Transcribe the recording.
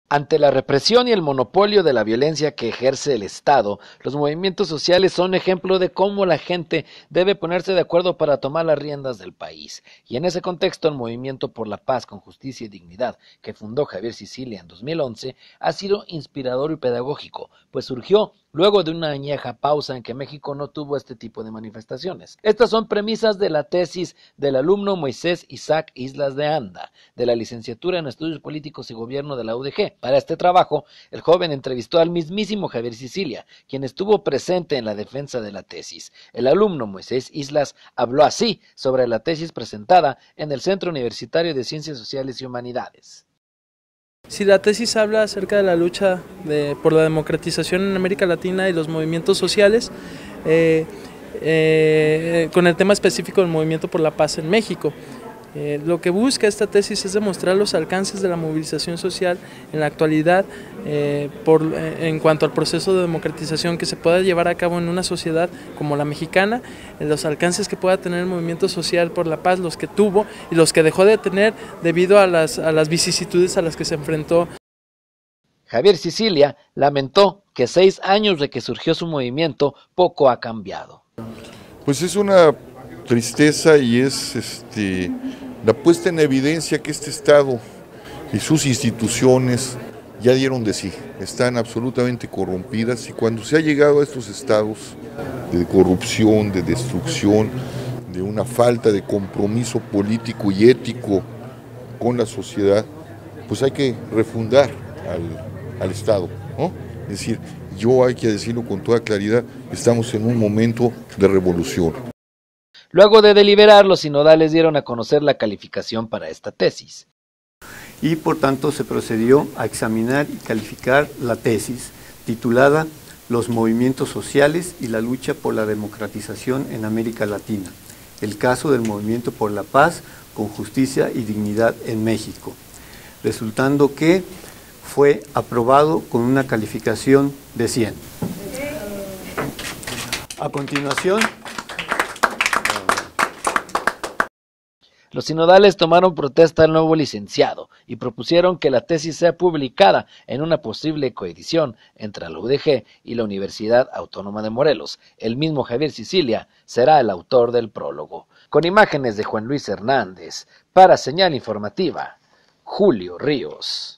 Ante la represión y el monopolio de la violencia que ejerce el Estado, los movimientos sociales son ejemplo de cómo la gente debe ponerse de acuerdo para tomar las riendas del país. Y en ese contexto, el Movimiento por la Paz con Justicia y Dignidad, que fundó Javier Sicilia en 2011, ha sido inspirador y pedagógico, pues surgió luego de una añeja pausa en que México no tuvo este tipo de manifestaciones. Estas son premisas de la tesis del alumno Moisés Isaac Islas de Anda, de la licenciatura en Estudios Políticos y Gobierno de la UDG. Para este trabajo, el joven entrevistó al mismísimo Javier Sicilia, quien estuvo presente en la defensa de la tesis. El alumno Moisés Islas habló así sobre la tesis presentada en el Centro Universitario de Ciencias Sociales y Humanidades. Sí, la tesis habla acerca de la lucha por la democratización en América Latina y los movimientos sociales, con el tema específico del movimiento por la paz en México. Lo que busca esta tesis es demostrar los alcances de la movilización social en la actualidad en cuanto al proceso de democratización que se pueda llevar a cabo en una sociedad como la mexicana, los alcances que pueda tener el movimiento social por la paz, los que tuvo y los que dejó de tener debido a las vicisitudes a las que se enfrentó. Javier Sicilia lamentó que 6 años de que surgió su movimiento poco ha cambiado. Pues es una tristeza y es la puesta en evidencia que este Estado y sus instituciones ya dieron de sí, están absolutamente corrompidas, y cuando se ha llegado a estos estados de corrupción, de destrucción, de una falta de compromiso político y ético con la sociedad, pues hay que refundar al Estado, ¿no? Es decir, hay que decirlo con toda claridad, estamos en un momento de revolución. Luego de deliberar, los sinodales dieron a conocer la calificación para esta tesis. Y por tanto se procedió a examinar y calificar la tesis titulada Los movimientos sociales y la lucha por la democratización en América Latina, el caso del movimiento por la paz con justicia y dignidad en México, resultando que fue aprobado con una calificación de 100. A continuación, los sinodales tomaron protesta al nuevo licenciado y propusieron que la tesis sea publicada en una posible coedición entre la UDG y la Universidad Autónoma de Morelos. El mismo Javier Sicilia será el autor del prólogo. Con imágenes de Juan Luis Hernández, para Señal Informativa, Julio Ríos.